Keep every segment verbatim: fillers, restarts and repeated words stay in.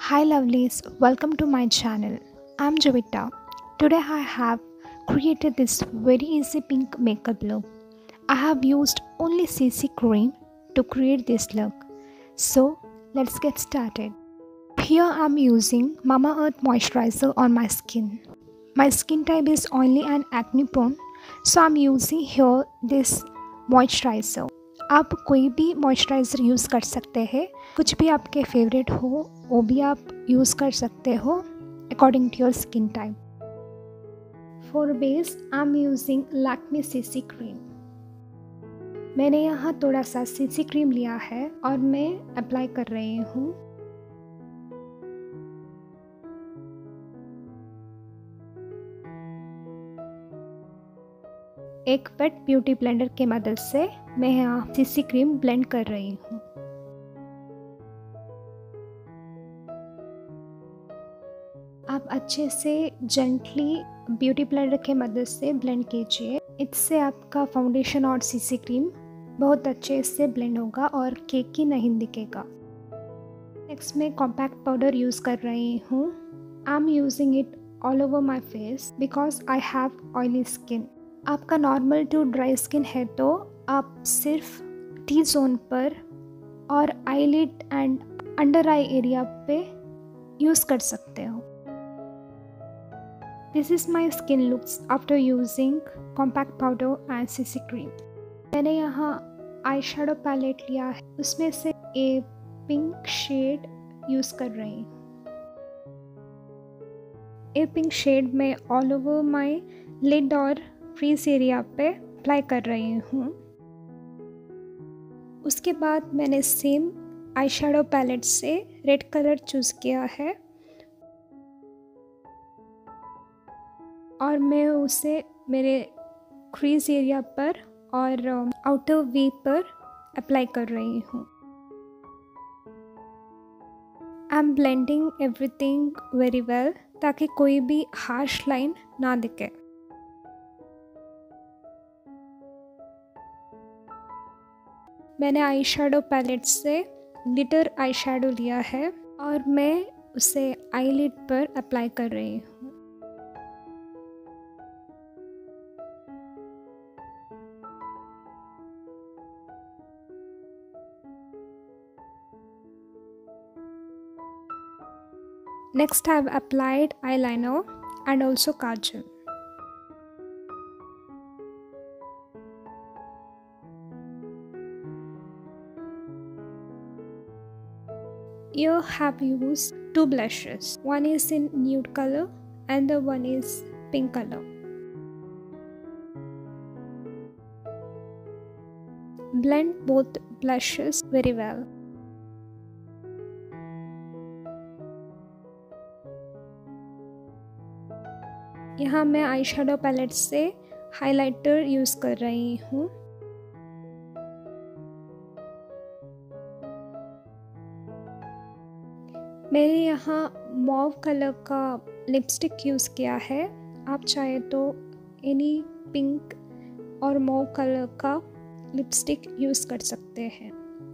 Hi lovelies, welcome to my channel. I'm Jovita. Today I have created this very easy pink makeup look. I have used only C C cream to create this look. So let's get started. Here I'm using Mamaearth moisturizer on my skin. My skin type is oily and acne prone, so I'm using here this moisturizer. आप कोई भी moisturiser use कर सकते हैं, कुछ भी आपके favourite हो वो भी आप यूज़ कर सकते हो according to your skin type. For base I am using Lakme CC cream. मैंने यहाँ थोड़ा सा सीसी क्रीम लिया है और मैं अप्लाई कर रही हूँ. एक वेट ब्यूटी ब्लेंडर के मदद से मैं यहाँ सीसी क्रीम ब्लेंड कर रही हूँ. आप अच्छे से जेंटली ब्यूटी ब्लेंडर के मदद से ब्लेंड कीजिए. इससे आपका फाउंडेशन और सीसी क्रीम बहुत अच्छे से ब्लेंड होगा और केकी नहीं दिखेगा. नेक्स्ट मैं कॉम्पैक्ट पाउडर यूज़ कर रही हूँ. I am using it all over my face because I have oily skin. आपका नॉर्मल टू ड्राई स्किन है तो आप सिर्फ टी जोन पर और eyelid and under eye area पे यूज़ कर सकते हो. This is my skin looks after using compact powder and CC cream. मैंने यहाँ आई शेडो पैलेट लिया है, उसमें से ए पिंक शेड यूज़ कर रही हूँ. ए पिंक शेड में ऑल ओवर माई लिड और क्रीज एरिया पे अप्लाई कर रही हूँ. उसके बाद मैंने सेम आई शेडो पैलेट से रेड कलर चूज़ किया है और मैं उसे मेरे क्रीज एरिया पर और आउटर वी पर अप्लाई कर रही हूँ. I am blending everything very well ताकि कोई भी हार्श लाइन ना दिखे. मैंने आई शेडो पैलेट से ग्लिटर आई शेडो लिया है और मैं उसे आईलिड पर अप्लाई कर रही हूँ. Next I have applied eyeliner and also kajal. Here have used two blushes. One is in nude color and the one is pink color. Blend both blushes very well. यहाँ मैं eye shadow palette से highlighter use कर रही हूँ. मैंने यहाँ mauve colour का lipstick use किया है. आप चाहे तो एनी पिंक और मॉव कलर का लिपस्टिक यूज़ कर सकते हैं.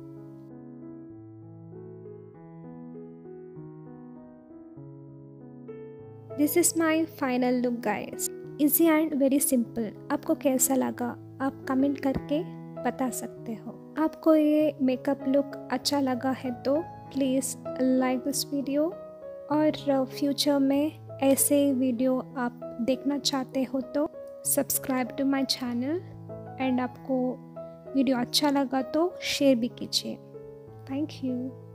This is my final look guys. Easy and very simple. आपको कैसा लगा आप कमेंट करके बता सकते हो. आपको ये मेकअप लुक अच्छा लगा है तो प्लीज़ लाइक दिस वीडियो और फ्यूचर में ऐसे वीडियो आप देखना चाहते हो तो subscribe to my channel. And आपको वीडियो अच्छा लगा तो शेयर भी कीजिए. Thank you.